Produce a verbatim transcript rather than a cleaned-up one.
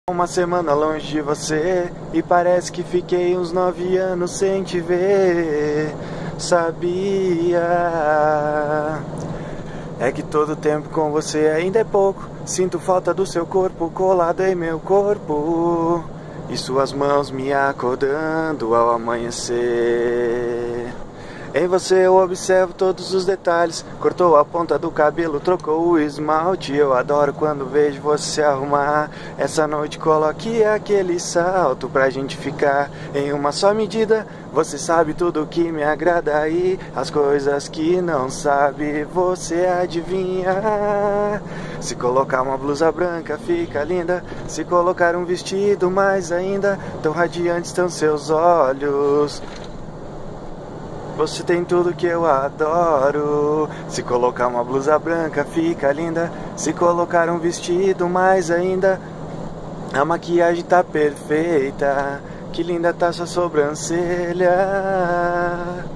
Uma semana longe de você e parece que fiquei uns nove anos sem te ver. Sabia? É que todo tempo com você ainda é pouco. Sinto falta do seu corpo colado em meu corpo e suas mãos me acordando ao amanhecer. Em você eu observo todos os detalhes. Cortou a ponta do cabelo, trocou o esmalte. Eu adoro quando vejo você arrumar. Essa noite coloque aquele salto pra gente ficar em uma só medida. Você sabe tudo que me agrada aí. As coisas que não sabe, você adivinha. Se colocar uma blusa branca fica linda. Se colocar um vestido mais ainda, tão radiantes estão seus olhos. Você tem tudo que eu adoro. Se colocar uma blusa branca fica linda. Se colocar um vestido mais ainda, a maquiagem tá perfeita. Que linda tá sua sobrancelha.